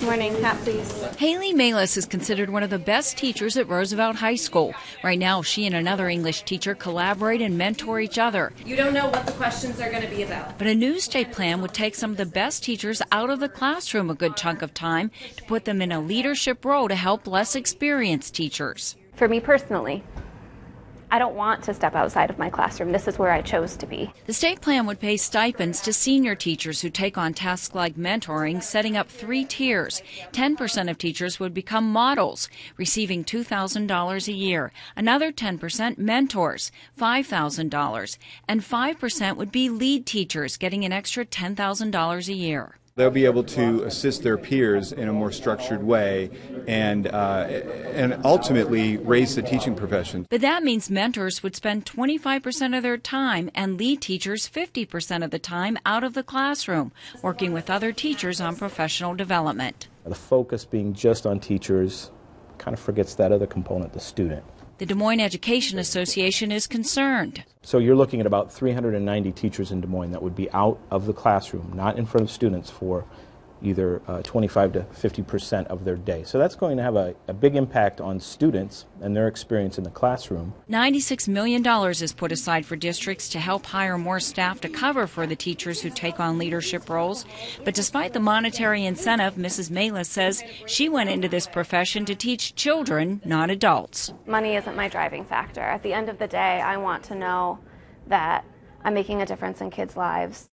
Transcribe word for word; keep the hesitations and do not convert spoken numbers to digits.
Morning, hat please. Haley Malis is considered one of the best teachers at Roosevelt High School. Right now, she and another English teacher collaborate and mentor each other. You don't know what the questions are going to be about. But a new state plan would take some of the best teachers out of the classroom a good chunk of time to put them in a leadership role to help less experienced teachers. For me personally, I don't want to step outside of my classroom. This is where I chose to be. The state plan would pay stipends to senior teachers who take on tasks like mentoring, setting up three tiers. ten percent of teachers would become models, receiving two thousand dollars a year. Another ten percent mentors, five thousand dollars. And five percent would be lead teachers, getting an extra ten thousand dollars a year. They'll be able to assist their peers in a more structured way and uh, and ultimately raise the teaching profession. But that means mentors would spend twenty-five percent of their time and lead teachers fifty percent of the time out of the classroom, working with other teachers on professional development. The focus being just on teachers kind of forgets that other component, the student. The Des Moines Education Association is concerned. So you're looking at about three hundred ninety teachers in Des Moines that would be out of the classroom, not in front of students, for either uh, twenty-five to fifty percent of their day. So that's going to have a, a big impact on students and their experience in the classroom. ninety-six million dollars is put aside for districts to help hire more staff to cover for the teachers who take on leadership roles. But despite the monetary incentive, Missus Malis says she went into this profession to teach children, not adults. Money isn't my driving factor. At the end of the day, I want to know that I'm making a difference in kids' lives.